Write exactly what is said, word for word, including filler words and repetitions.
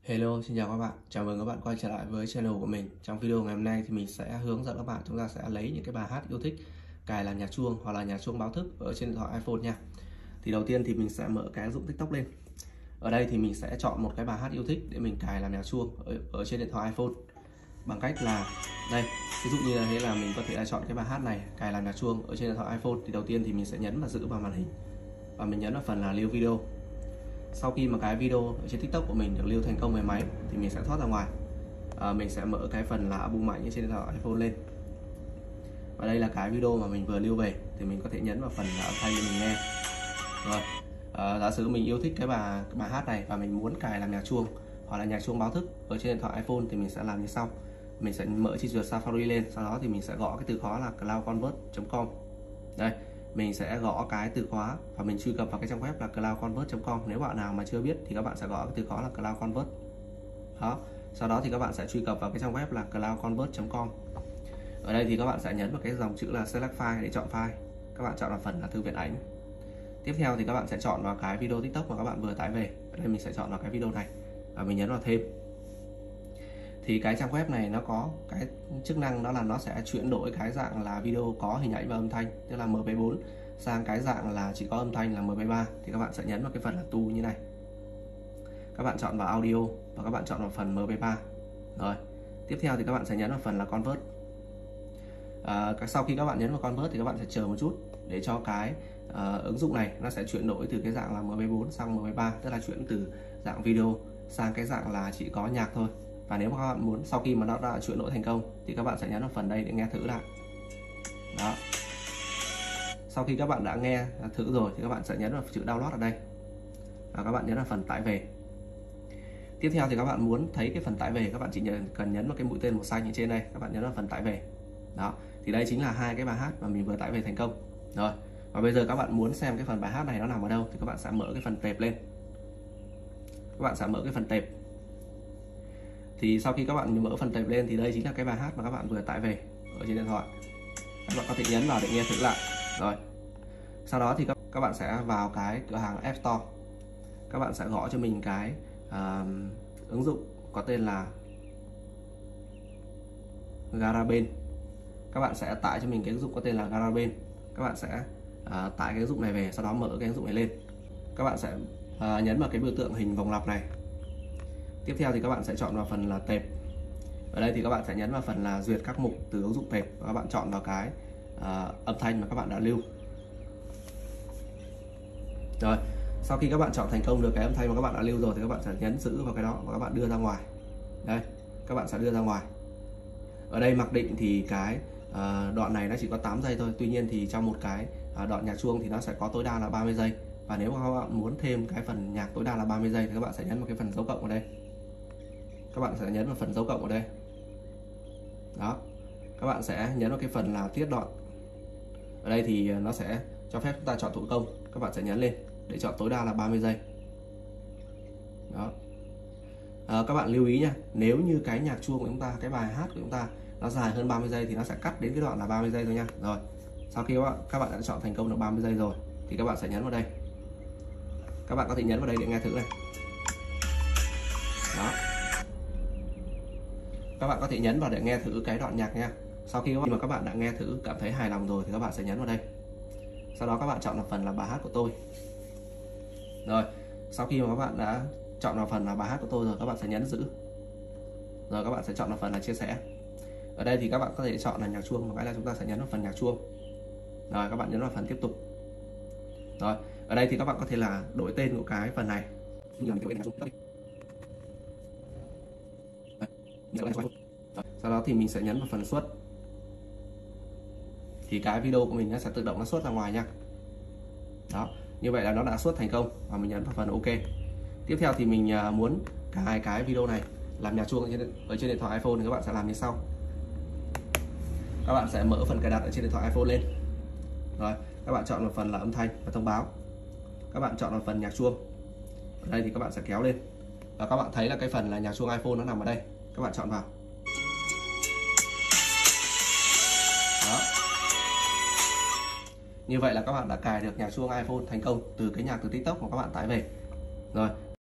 Hello, xin chào các bạn. Chào mừng các bạn quay trở lại với channel của mình. Trong video ngày hôm nay thì mình sẽ hướng dẫn các bạn chúng ta sẽ lấy những cái bài hát yêu thích cài làm nhạc chuông hoặc là nhạc chuông báo thức ở trên điện thoại iPhone nha. Thì đầu tiên thì mình sẽ mở cái ứng dụng TikTok lên. Ở đây thì mình sẽ chọn một cái bài hát yêu thích để mình cài làm nhạc chuông ở, ở trên điện thoại iPhone bằng cách là đây, ví dụ như là thế là mình có thể là chọn cái bài hát này cài làm nhạc chuông ở trên điện thoại iPhone. Thì đầu tiên thì mình sẽ nhấn vào giữ vào màn hình và mình nhấn vào phần là lưu video. Sau khi mà cái video ở trên TikTok của mình được lưu thành công về máy thì mình sẽ thoát ra ngoài. à, Mình sẽ mở cái phần là album ảnh trên điện thoại iPhone lên. Và đây là cái video mà mình vừa lưu về thì mình có thể nhấn vào phần là âm thanh để mình nghe. Rồi, à, giả sử mình yêu thích cái bài, cái bài hát này và mình muốn cài làm nhạc chuông hoặc là nhạc chuông báo thức ở trên điện thoại iPhone thì mình sẽ làm như sau. Mình sẽ mở chi duyệt Safari lên, sau đó thì mình sẽ gõ cái từ khóa là cloudconvert chấm com. Đây, mình sẽ gõ cái từ khóa và mình truy cập vào cái trang web là cloudconvert chấm com. Nếu bạn nào mà chưa biết thì các bạn sẽ gõ cái từ khóa là cloudconvert. Đó, sau đó thì các bạn sẽ truy cập vào cái trang web là cloudconvert chấm com. Ở đây thì các bạn sẽ nhấn vào cái dòng chữ là select file để chọn file. Các bạn chọn vào phần là thư viện ảnh. Tiếp theo thì các bạn sẽ chọn vào cái video TikTok mà các bạn vừa tải về. Ở đây mình sẽ chọn vào cái video này và mình nhấn vào thêm. Thì cái trang web này nó có cái chức năng đó là nó sẽ chuyển đổi cái dạng là video có hình ảnh và âm thanh, tức là em pê bốn, sang cái dạng là chỉ có âm thanh là em pê ba. Thì các bạn sẽ nhấn vào cái phần là tu như này, các bạn chọn vào audio và các bạn chọn vào phần em pê ba. Rồi, tiếp theo thì các bạn sẽ nhấn vào phần là convert. à, Sau khi các bạn nhấn vào convert thì các bạn sẽ chờ một chút để cho cái uh, ứng dụng này nó sẽ chuyển đổi từ cái dạng là em pê bốn sang em pê ba, tức là chuyển từ dạng video sang cái dạng là chỉ có nhạc thôi. Và nếu mà các bạn muốn, sau khi mà nó đã chuyển đổi thành công thì các bạn sẽ nhấn vào phần đây để nghe thử lại. Đó, sau khi các bạn đã nghe thử rồi thì các bạn sẽ nhấn vào chữ download ở đây và các bạn nhấn vào phần tải về. Tiếp theo thì các bạn muốn thấy cái phần tải về, các bạn chỉ cần nhấn vào cái mũi tên màu xanh ở trên đây, các bạn nhấn vào phần tải về. Đó, thì đây chính là hai cái bài hát mà mình vừa tải về thành công rồi. Và bây giờ các bạn muốn xem cái phần bài hát này nó nằm ở đâu thì các bạn sẽ mở cái phần tệp lên, các bạn sẽ mở cái phần tệp. Thì sau khi các bạn mở phần tệp lên thì đây chính là cái bài hát mà các bạn vừa tải về ở trên điện thoại. Các bạn có thể nhấn vào để nghe thử lại. Rồi, sau đó thì các, các bạn sẽ vào cái cửa hàng App Store. Các bạn sẽ gõ cho mình cái uh, ứng dụng có tên là GarageBand. Các bạn sẽ tải cho mình cái ứng dụng có tên là GarageBand. Các bạn sẽ uh, tải cái ứng dụng này về, sau đó mở cái ứng dụng này lên. Các bạn sẽ uh, nhấn vào cái biểu tượng hình vòng lặp này. Tiếp theo thì các bạn sẽ chọn vào phần là tệp. Ở đây thì các bạn sẽ nhấn vào phần là duyệt các mục từ ứng dụng tệp và các bạn chọn vào cái uh, âm thanh mà các bạn đã lưu. Rồi, sau khi các bạn chọn thành công được cái âm thanh mà các bạn đã lưu rồi thì các bạn sẽ nhấn giữ vào cái đó và các bạn đưa ra ngoài. Đây, các bạn sẽ đưa ra ngoài. Ở đây mặc định thì cái uh, đoạn này nó chỉ có tám giây thôi. Tuy nhiên thì trong một cái uh, đoạn nhạc chuông thì nó sẽ có tối đa là ba mươi giây. Và nếu mà các bạn muốn thêm cái phần nhạc tối đa là ba mươi giây thì các bạn sẽ nhấn vào cái phần dấu cộng ở đây. Các bạn sẽ nhấn vào phần dấu cộng ở đây. Đó, các bạn sẽ nhấn vào cái phần là tiết đoạn. Ở đây thì nó sẽ cho phép chúng ta chọn thủ công. Các bạn sẽ nhấn lên để chọn tối đa là ba mươi giây. Đó, à, các bạn lưu ý nha, nếu như cái nhạc chuông của chúng ta, cái bài hát của chúng ta nó dài hơn ba mươi giây thì nó sẽ cắt đến cái đoạn là ba mươi giây thôi nha. Rồi, sau khi các bạn, các bạn đã chọn thành công được ba mươi giây rồi thì các bạn sẽ nhấn vào đây. Các bạn có thể nhấn vào đây để nghe thử này. Đó, các bạn có thể nhấn vào để nghe thử cái đoạn nhạc nha. Sau khi mà các bạn đã nghe thử cảm thấy hài lòng rồi thì các bạn sẽ nhấn vào đây. Sau đó các bạn chọn vào phần là bài hát của tôi. Rồi, sau khi mà các bạn đã chọn vào phần là bài hát của tôi rồi, các bạn sẽ nhấn giữ. Rồi các bạn sẽ chọn vào phần là chia sẻ. Ở đây thì các bạn có thể chọn là nhạc chuông, một cái là chúng ta sẽ nhấn vào phần nhạc chuông. Rồi các bạn nhấn vào phần tiếp tục. Rồi, ở đây thì các bạn có thể là đổi tên của cái phần này. Sau đó thì mình sẽ nhấn vào phần xuất. Thì cái video của mình nó sẽ tự động nó xuất ra ngoài nha. Đó, như vậy là nó đã xuất thành công và mình nhấn vào phần OK. Tiếp theo thì mình muốn cài cái video này làm nhạc chuông ở trên, ở trên điện thoại iPhone thì các bạn sẽ làm như sau. Các bạn sẽ mở phần cài đặt ở trên điện thoại iPhone lên. Rồi, các bạn chọn vào phần là âm thanh và thông báo. Các bạn chọn vào phần nhạc chuông. Ở đây thì các bạn sẽ kéo lên. Và các bạn thấy là cái phần là nhạc chuông iPhone nó nằm ở đây. Các bạn chọn vào. Đó, như vậy là các bạn đã cài được nhạc chuông iPhone thành công từ cái nhạc từ TikTok mà các bạn tải về. Rồi,